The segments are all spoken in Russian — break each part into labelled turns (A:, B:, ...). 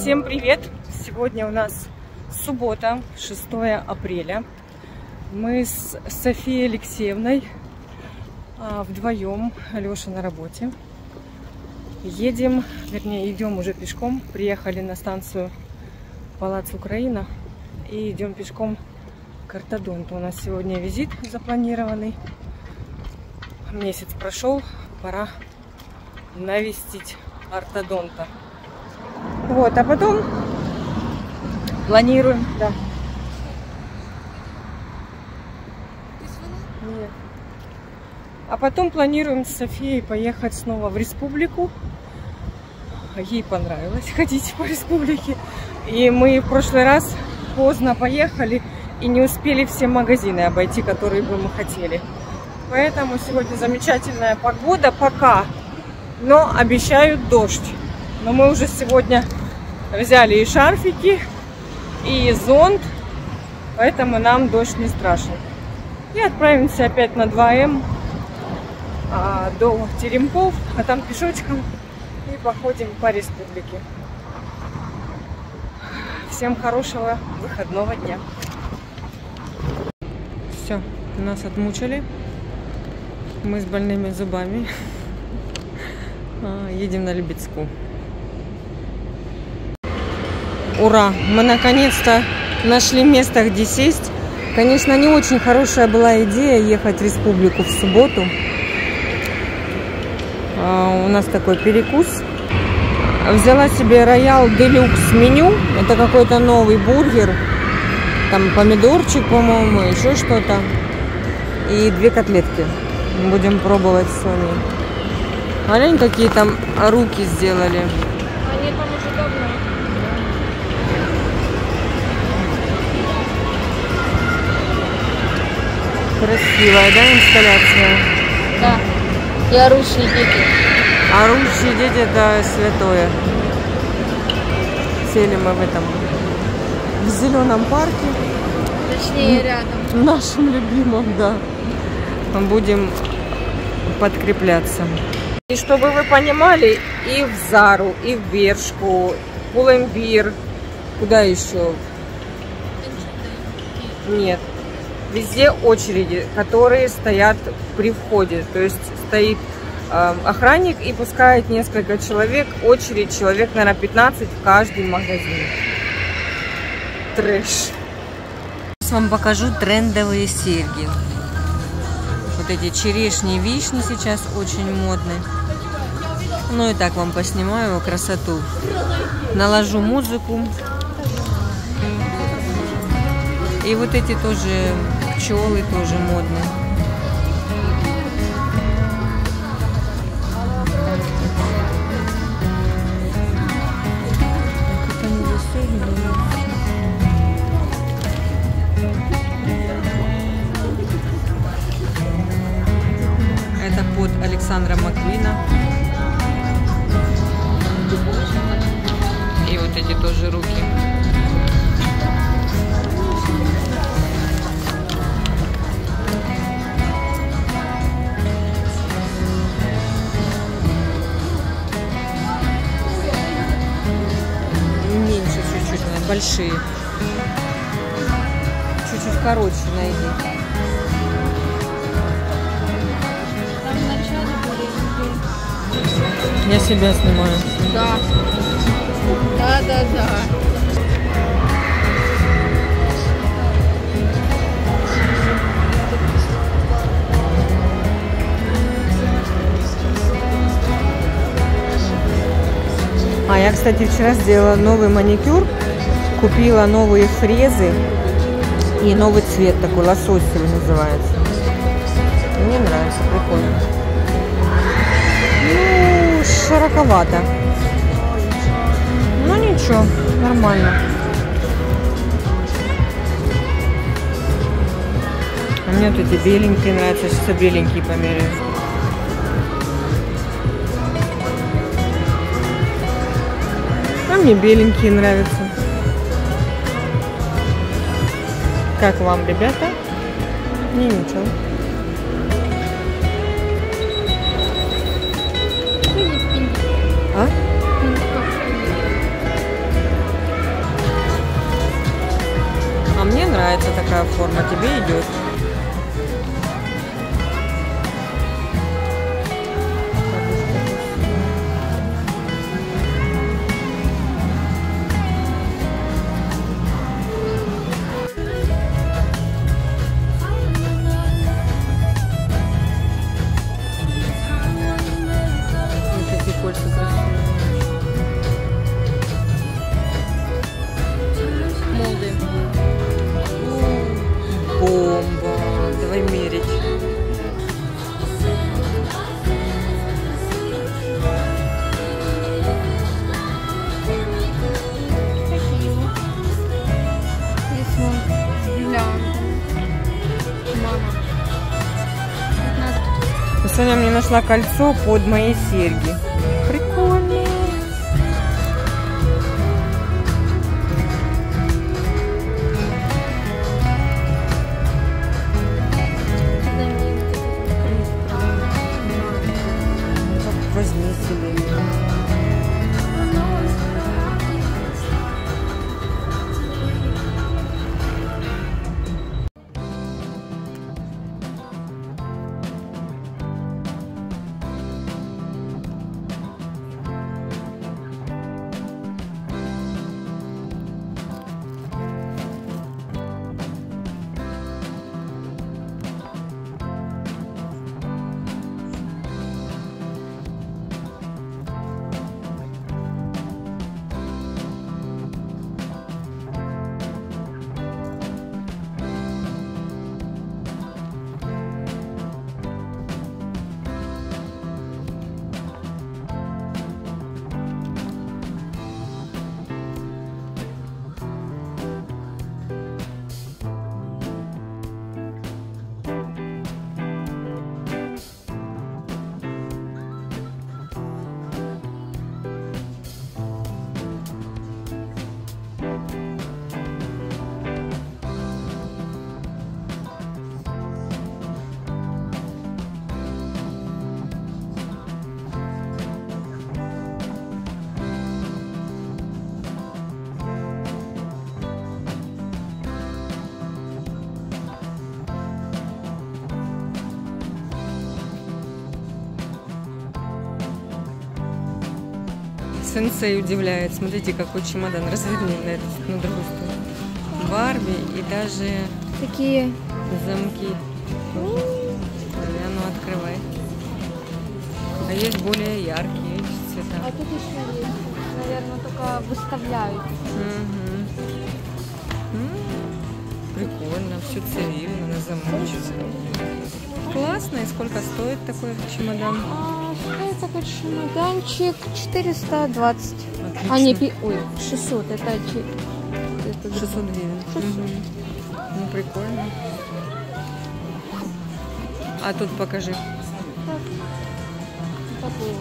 A: Всем привет! Сегодня у нас суббота, 6 апреля. Мы с Софией Алексеевной вдвоем, Леша на работе. Едем, вернее, идем уже пешком. Приехали на станцию Палац Украина и идем пешком к ортодонту. У нас сегодня визит запланированный. Месяц прошел, пора навестить ортодонта. Вот, а потом планируем, да. Нет. А потом планируем с Софией поехать снова в республику. Ей понравилось ходить по республике. И мы в прошлый раз поздно поехали и не успели все магазины обойти, которые бы мы хотели. Поэтому сегодня замечательная погода пока, но обещают дождь. Но мы уже сегодня взяли и шарфики, и зонт, поэтому нам дождь не страшен. И отправимся опять на 2М до Теремков, а там пешочком и походим по республике. Всем хорошего выходного дня. Все, нас отмучили. Мы с больными зубами. Едем на Лебедскую. Ура! Мы наконец-то нашли место, где сесть. Конечно, не очень хорошая была идея ехать в республику в субботу. У нас такой перекус. Взяла себе Роял Делюкс меню. Это какой-то новый бургер. Там помидорчик, по-моему, еще что-то. И 2 котлетки. Будем пробовать с Соней. Глянь, какие там руки сделали.
B: Они там уже давно.
A: Красивая, да, инсталляция?
B: Да. И орущие дети.
A: Орущие дети — это святое. Сели мы в зеленом парке.
B: Точнее, рядом.
A: Нашим любимым, да. Будем подкрепляться. И чтобы вы понимали, и в Зару, и в Бершку, Pull&Bear, куда еще? Нет. Везде очереди, которые стоят при входе. То есть стоит охранник и пускает несколько человек. Очередь человек, наверное, 15 в каждый магазин. Трэш. Сейчас вам покажу трендовые серьги. Вот эти черешни и вишни сейчас очень модны. Ну и так вам поснимаю красоту. Наложу музыку. И вот эти тоже пчелы тоже модные. Это под Александра Маквина. И вот эти тоже руки. Меньше чуть-чуть, большие. Чуть-чуть короче найди. Я себя снимаю.
B: Да. Да.
A: Я, кстати, вчера сделала новый маникюр. Купила новые фрезы и новый цвет такой, лососевый называется. Мне нравится, прикольно. Ну, широковато. Ну ничего, нормально. А мне вот эти беленькие нравятся, сейчас беленькие померяю. А мне беленькие нравятся. Как вам, ребята? Мне ничего. А? какая форма тебе идет. Бомба. Давай мерить. Соня мне нашла кольцо под мои серьги. Прикольно. Возьми себе. Сенсей удивляет. Смотрите, какой чемодан. Разверни на другую сторону. Барби и даже
B: такие
A: замки. А ну открывай. А есть более яркие цвета.
B: А тут еще есть. Наверное, только выставляют.
A: Прикольно, все цивильно, на замочек. Классно. И сколько стоит такой чемодан?
B: Стоит такой чемоданчик 420.
A: Отлично.
B: А, не, ой, 600. Это
A: 600 гривен.
B: 600.
A: Ну, прикольно. А тут покажи.
B: Такой.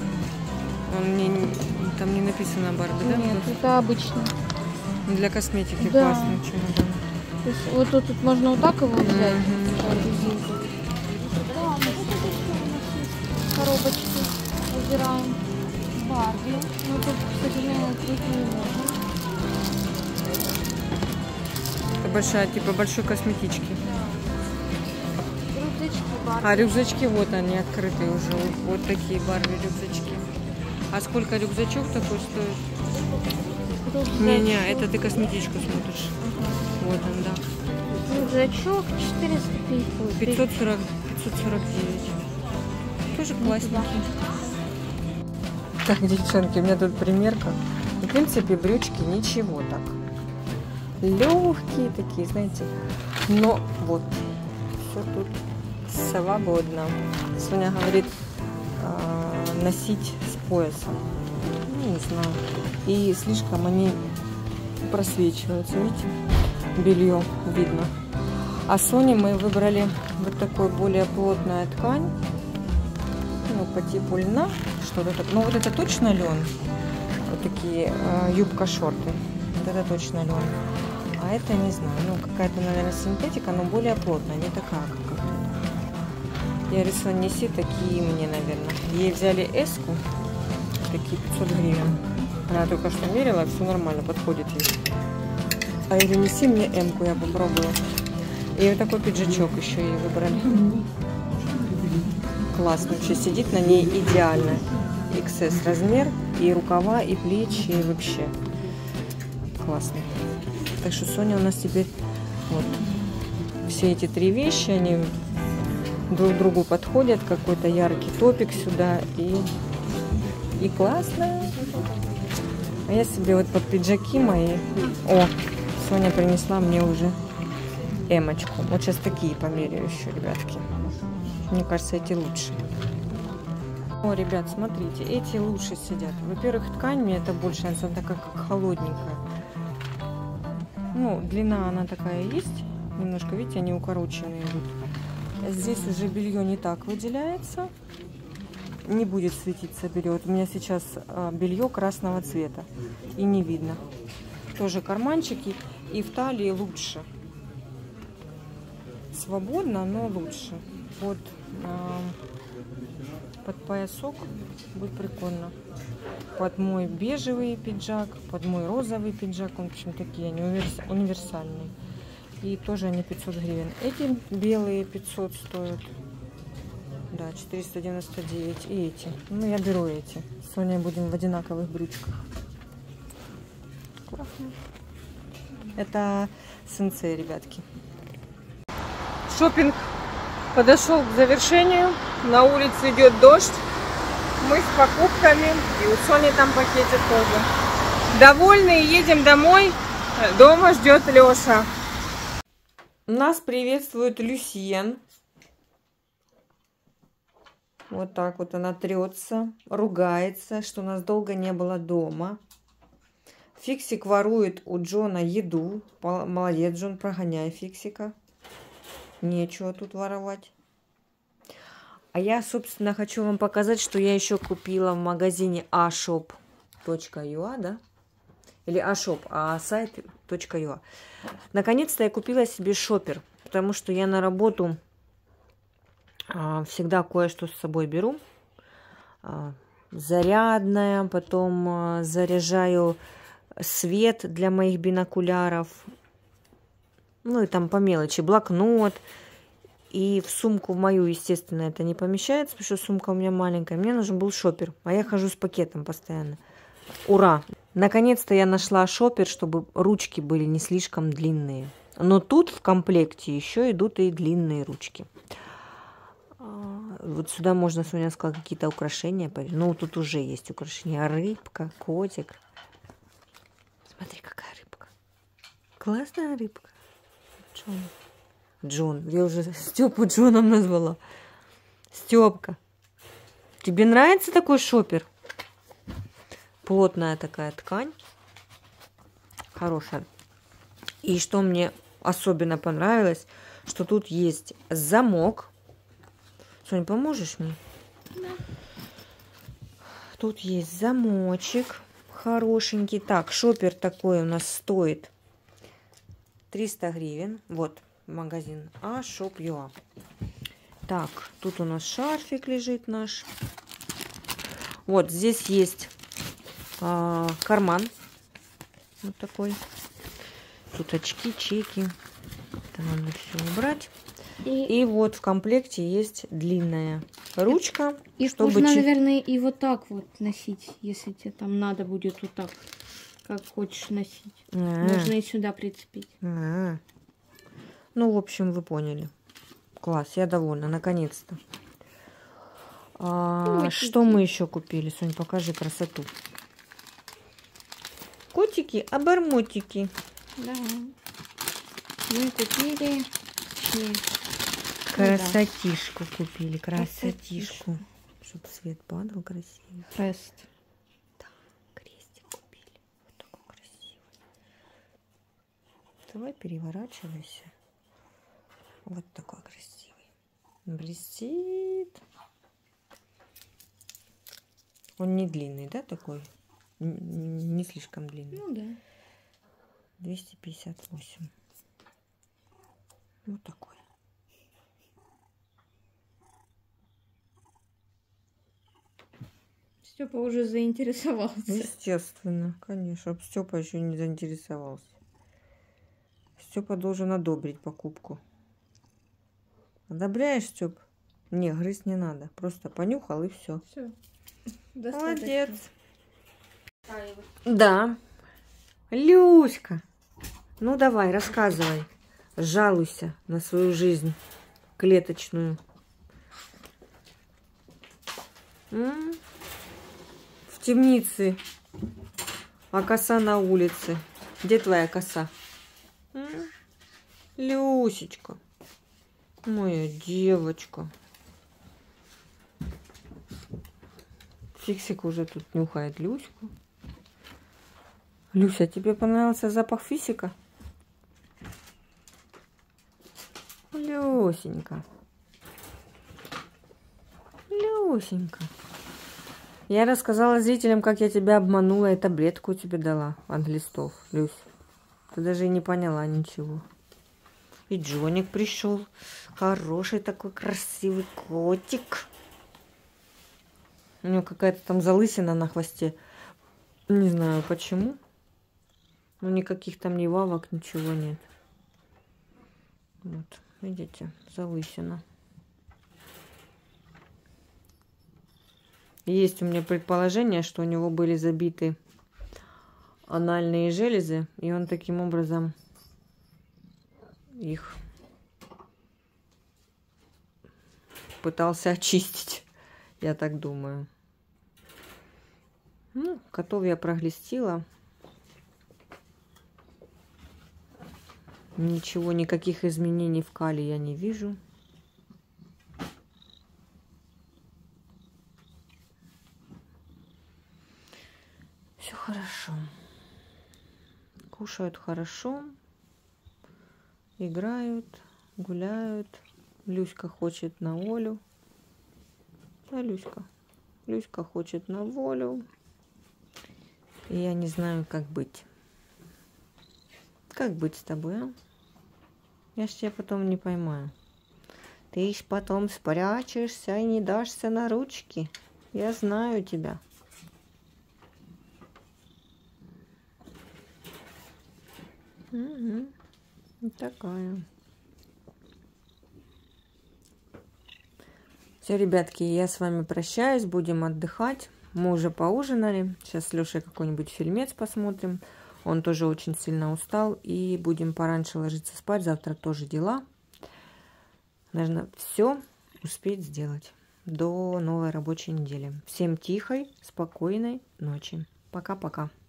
A: Там не написано Барби, да?
B: Нет, это обычно.
A: Для косметики
B: Да.
A: классный чемодан.
B: То есть, вот тут можно вот так его взять. Коробочки выбираем. Барби. Ну тут, к сожалению, открыть не можем.
A: Это большая, типа большой косметички.
B: Рюкзачки Барби.
A: А рюкзачки вот они открытые уже. Вот такие Барби рюкзачки. А сколько рюкзачок такой стоит? Не-не, это ты косметичку смотришь. Вот он, да.
B: Рюкзачок 450.
A: 549. Тоже классненький. Так, девчонки, у меня тут примерка. В принципе, брючки ничего так. Легкие такие, знаете. Но вот, все тут свободно. Соня говорит, носить с поясом. Ну, не знаю. И слишком они просвечиваются, видите? Белье видно. А Соне мы выбрали вот такую более плотная ткань. Ну, по типу льна. Что-то так. Ну, вот это точно лен. Вот такие юбка-шорты. Вот это точно лен. А это не знаю. Ну, какая-то, наверное, синтетика, но более плотная. Не такая, как тут. Я говорю, Соня, неси такие мне, наверное. Ей взяли эску. Такие 500 гривен. Она только что мерила, все нормально, подходит ей. А я говорю, неси мне эмку, я попробую. И вот такой пиджачок еще ей выбрали. Классно, вообще сидит на ней идеально. XS размер, и рукава, и плечи, и вообще классно. Так что Соня у нас теперь вот все эти три вещи, они друг другу подходят. Какой-то яркий топик сюда, и классно. А я себе вот под пиджаки мои... О, Соня принесла мне уже эмочку. Вот сейчас такие померяю еще, ребятки. Мне кажется, эти лучше. О, ребят, смотрите, эти лучше сидят. Во-первых, ткань мне это больше нравится, она такая как холодненькая. Ну, длина она такая есть. Немножко, видите, они укороченные идут. Здесь уже белье не так выделяется. Не будет светиться белье. Вот у меня сейчас белье красного цвета. И не видно. Тоже карманчики. И в талии лучше. Свободно, но лучше. Вот под поясок будет прикольно. Под мой бежевый пиджак, под мой розовый пиджак. В общем, такие они универсальные. И тоже они 500 гривен. Эти белые 500 стоят. Да, 499. И эти. Ну, я беру эти. С Соней будем в одинаковых брючках. Классно. Это сенсей, ребятки. Шопинг подошел к завершению. На улице идет дождь. Мы с покупками. И у Сони там пакетик тоже. Довольны, едем домой. Дома ждет Леша. Нас приветствует Люсьен. Вот так вот она трется, ругается, что нас долго не было дома. Фиксик ворует у Джона еду. Молодец, Джон, прогоняй Фиксика. Нечего тут воровать. А я, собственно, хочу вам показать, что я еще купила в магазине ashop.ua, да? Или ashop, а сайт .ua. Наконец-то я купила себе шопер, потому что я на работу всегда кое-что с собой беру. Зарядная, потом заряжаю свет для моих бинокуляров. Ну и там по мелочи, блокнот. И в сумку в мою, естественно, это не помещается, потому что сумка у меня маленькая. Мне нужен был шопер, а я хожу с пакетом постоянно. Ура! Наконец-то я нашла шопер, чтобы ручки были не слишком длинные. Но тут в комплекте еще идут и длинные ручки. Вот сюда можно, Соня сказала, какие-то украшения. Ну, тут уже есть украшения. Рыбка, котик. Смотри, какая рыбка. Классная рыбка. Джон. Я уже Степу Джоном назвала. Степка. Тебе нравится такой шопер? Плотная такая ткань. Хорошая. И что мне особенно понравилось, что тут есть замок. Соня, поможешь мне? Да. Тут есть замочек хорошенький. Так, шопер такой у нас стоит 300 гривен. Вот магазин ashop.ua. Так, тут у нас шарфик лежит наш. Вот здесь есть карман. Вот такой. Тут очки, чеки. Это надо все убрать. И вот в комплекте есть длинная ручка.
B: И чтобы можно, наверное, и вот так вот носить, если тебе там надо будет вот так, как хочешь носить. Можно и сюда прицепить.
A: Ну, в общем, вы поняли. Класс, я довольна, наконец-то. Что мы еще купили? Сонь, покажи красоту. Котики, обормотики.
B: Да. Мы купили...
A: Красотишку купили, красотишку. Чтобы свет падал красиво.
B: Крест.
A: Да, крестик купили. Вот такой красивый. Давай переворачивайся. Вот такой красивый. Блестит. Он не длинный, да, такой? Не слишком длинный.
B: Ну да.
A: 258. Вот такой.
B: Степа уже заинтересовался.
A: Естественно, конечно. Степа еще не заинтересовался. Степа должен одобрить покупку. Одобряешь, Стёп? Не, грызть не надо. Просто понюхал и все.
B: Все.
A: Молодец. Да. Люська. Ну давай, рассказывай. Жалуйся на свою жизнь клеточную. В темнице, а коса на улице. Где твоя коса? Люсечка, моя девочка. Фиксик уже тут нюхает Люську. Люся, тебе понравился запах фиксика? Люсенька. Люсенька. Я рассказала зрителям, как я тебя обманула и таблетку тебе дала от глистов, Люсь. Ты даже и не поняла ничего. И Джоник пришел. Хороший такой красивый котик. У него какая-то там залысина на хвосте. Не знаю почему. Но никаких там ни вавок, ничего нет. Вот, видите, залысина. Есть у меня предположение, что у него были забиты анальные железы, и он таким образом их пытался очистить, я так думаю. Ну, котов я проглистила. Ничего, никаких изменений в кале я не вижу. Все хорошо. Кушают хорошо. Играют, гуляют. Люська хочет на волю. Да, Люська. Люська хочет на волю. И я не знаю, как быть. Как быть с тобой, а? Я ж тебя потом не поймаю. Ты ж потом спрячешься и не дашься на ручки. Я знаю тебя. Угу. Вот такая. Все, ребятки, я с вами прощаюсь. Будем отдыхать. Мы уже поужинали. Сейчас с Лешей какой-нибудь фильмец посмотрим. Он тоже очень сильно устал. И будем пораньше ложиться спать. Завтра тоже дела. Нужно все успеть сделать до новой рабочей недели. Всем тихой, спокойной ночи. Пока-пока.